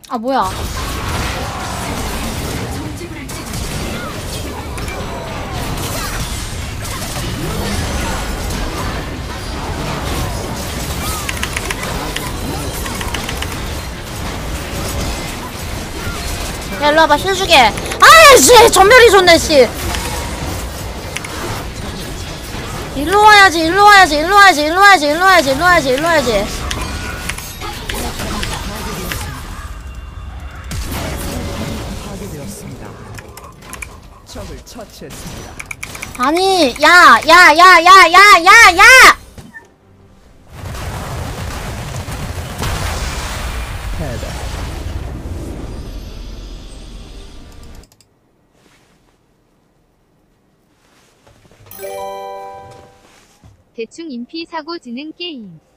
아 뭐야. 야 일로 와봐. 실 주게. 아씨 전멸이 좋네 씨. 일로 와야지 일로 와야지 일로 와야지 일로 와야지 일로 와야지 일로 와야지 일로 와야지. 적을 처치했습니다. 아니 야 야 야 야 야 야 야. 패배. 대충 인피 사고 지능 게임.